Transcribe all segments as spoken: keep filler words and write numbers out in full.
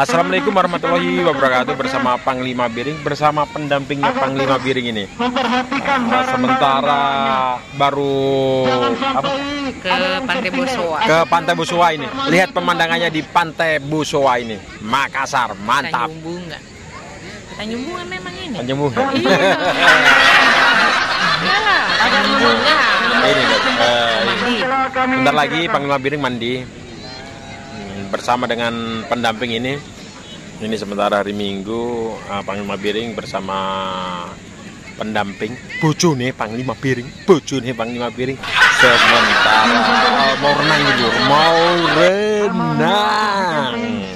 Assalamualaikum warahmatullahi wabarakatuh. Bersama Panglima Biring, bersama pendampingnya Panglima Biring ini. Nah, sementara baru apa? Ke Pantai Bosowa. Ke Pantai Bosowa ini. Lihat pemandangannya di Pantai Bosowa ini. Makassar, mantap. Tanjung Bunga. Tanjung Bunga memang ini. Tanjung Bunga. Iyalah, Tanjung Bunga. Ini guys. Uh, bentar lagi Panglima Biring mandi. Bersama dengan pendamping ini. Ini sementara hari Minggu, uh, Panglima Biring bersama pendamping bojone Panglima Biring, bojone Panglima Biring sementara uh, mau renang dulu, mau renang.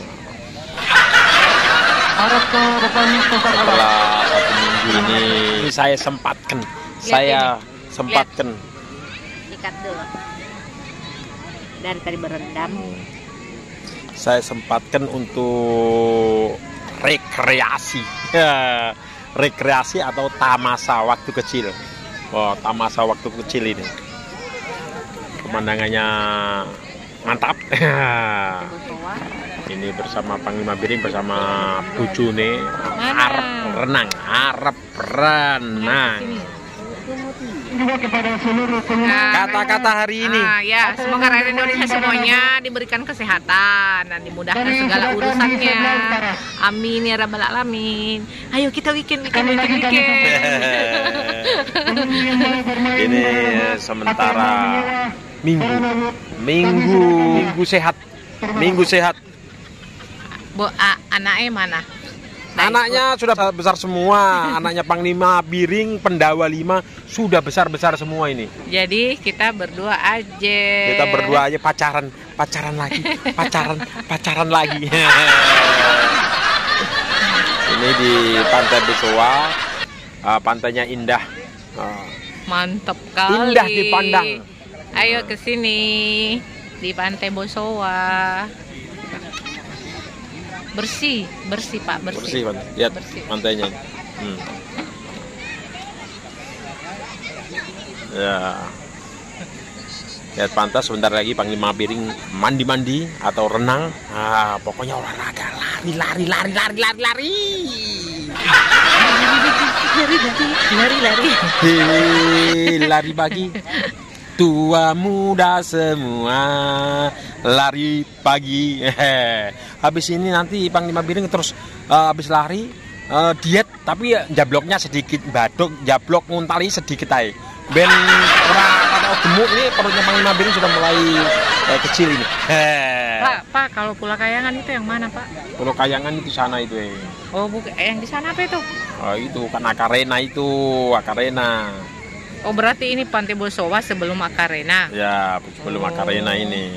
Setelah satu minggu ini saya sempatkan, saya sempatkan. Ikat dulu. Dari tadi berendam. Saya sempatkan untuk rekreasi, ya, rekreasi atau tamasa waktu kecil. Oh, tamasa waktu kecil ini, pemandangannya mantap. Ini bersama Panglima Biring bersama bojone arep renang, arep renang. Kata-kata hari ini. Ah, ya, semoga rakyat Indonesia semuanya diberikan kesehatan dan dimudahkan segala urusannya. Amin ya rabbal alamin. Ayo kita weekend, weekend, weekend, weekend. Ini sementara minggu, minggu, minggu sehat, minggu sehat. Bo, a, anaknya mana? Anaknya sudah besar semua, anaknya Panglima Biring, Pendawa lima sudah besar-besar semua ini. Jadi kita berdua aja. Kita berdua aja pacaran, pacaran lagi, pacaran, pacaran lagi. Ini di Pantai Bosowa, uh, pantainya indah. Uh, Mantap kali. Indah dipandang. Ayo ke sini di Pantai Bosowa. Bersih, bersih Pak, bersih. Bersih, lihat bersih. Pantainya. Hmm. Ya. Lihat pantai, sebentar lagi Panglima Biring mandi-mandi atau renang. Ah, pokoknya olahraga, lari, lari, lari, lari, lari, lari. Lari, lari, lari, lari. Hei, lari pagi. Tua muda semua lari pagi. Habis ini nanti Panglima Biring terus uh, habis lari uh, diet, tapi ya, jabloknya sedikit badok, jablok nguntali sedikit aja. Ben ora kata gemuk ini perutnya Panglima Biring sudah mulai uh, kecil ini. Pak, Pak, kalau Pulau Kayangan itu yang mana, Pak? Pulau Kayangan itu sana itu. Eh. Oh, bukan, yang di sana apa itu? Oh, itu kan Akarena itu, Akarena. Oh, berarti ini Pantai Bosowa sebelum Akarena. Ya, sebelum oh. Akarena ini.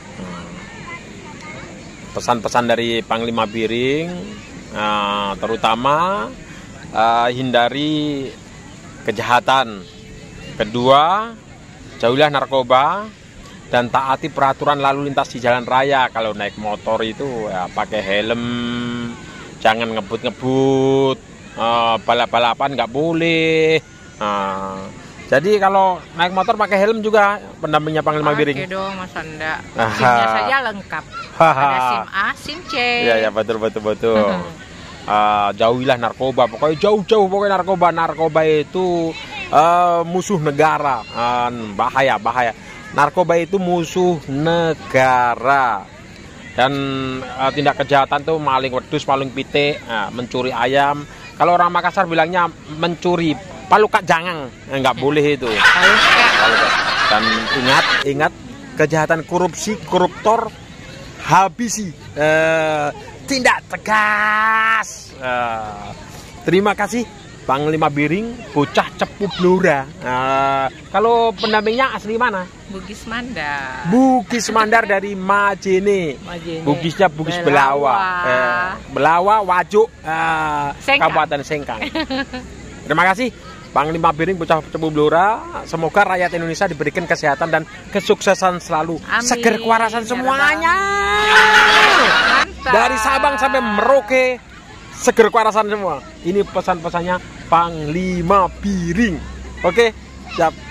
Pesan-pesan dari Panglima Biring, uh, terutama uh, hindari kejahatan. Kedua, jauhilah narkoba dan taati peraturan lalu lintas di jalan raya. Kalau naik motor itu ya pakai helm, jangan ngebut-ngebut, uh, balap-balapan nggak boleh. Uh, Jadi kalau naik motor pakai helm juga pendampingnya Panglima Biring. Oke dong, masa enggak. SIM-nya saja lengkap. Ada SIM A, SIM C. Iya ya, betul betul betul. uh, jauhilah narkoba, pokoknya jauh-jauh pokoknya narkoba. Narkoba itu uh, musuh negara, uh, bahaya bahaya. Narkoba itu musuh negara. Dan uh, tindak kejahatan tuh maling wedus, maling pitik, uh, mencuri ayam. Kalau orang Makassar bilangnya mencuri palukak jangang, nggak boleh itu. Palukak. Dan ingat, ingat kejahatan korupsi, koruptor habisi, eh, tindak tegas. Eh, terima kasih Panglima Biring, bocah cepu blora. Eh, kalau pendampingnya asli mana? Bugis Mandar. Bugis Mandar dari Majene. Majene. Bugisnya Bugis Belawa. Belawa, eh, Belawa Wajuk, eh, Sengkang. Kabupaten Sengkang. Terima kasih Panglima Biring, bocah cepu blora. Semoga rakyat Indonesia diberikan kesehatan dan kesuksesan selalu. Amin. Seger kewarasan semuanya. Mantap. Dari Sabang sampai Merauke, seger kewarasan semua. Ini pesan-pesannya Panglima Biring. Oke, siap.